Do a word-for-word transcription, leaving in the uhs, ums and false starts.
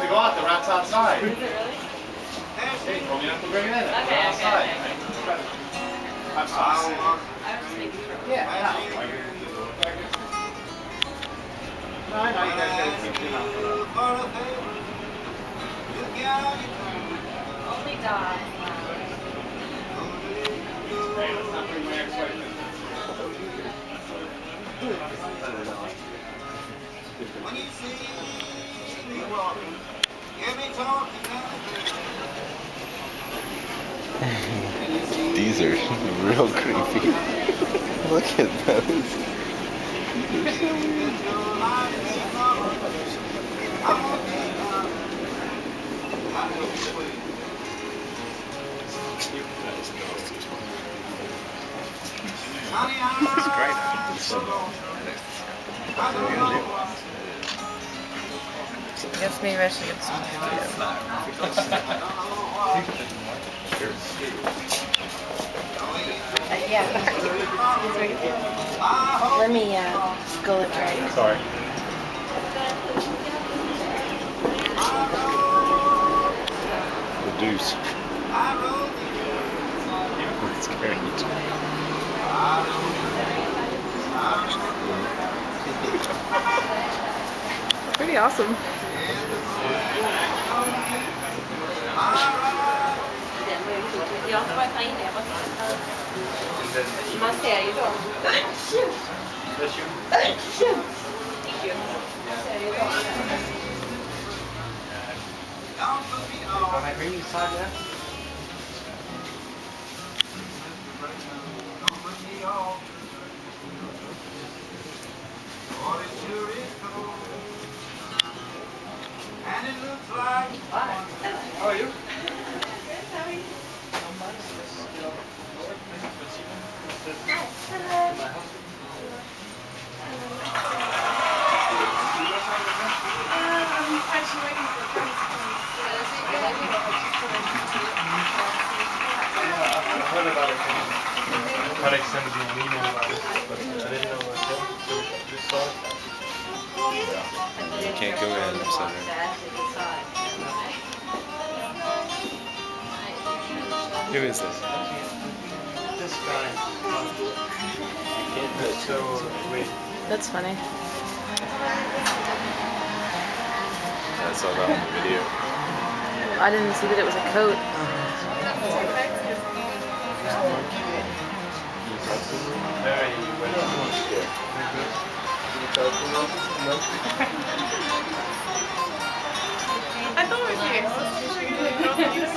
to go out. The rat's outside. Is it really? Hey, told me not to bring it in. Okay, It's okay, outside. okay. I'm sorry. I was just making sure. Yeah, no. No, I know you guys gotta keep your mouth shut. Only dogs. Hey, let's not bring my ex-wife in. When you see me walking, give me talking These are real creepy. Look at those. They're so weird. It's great. I guess maybe I should get some uh, yeah. Let me uh, go look right. Sorry. The deuce. That's great. Pretty awesome. Can I bring you side there? And it looks like How are you? I heard about it. Tarek sent me an email about it, but I didn't know what it was. So we just saw it. You can't go in upside down. Who is this? This guy. That's so weird. That's funny. That's all about the video. I didn't see that it was a coat. Very well. I thought it was you.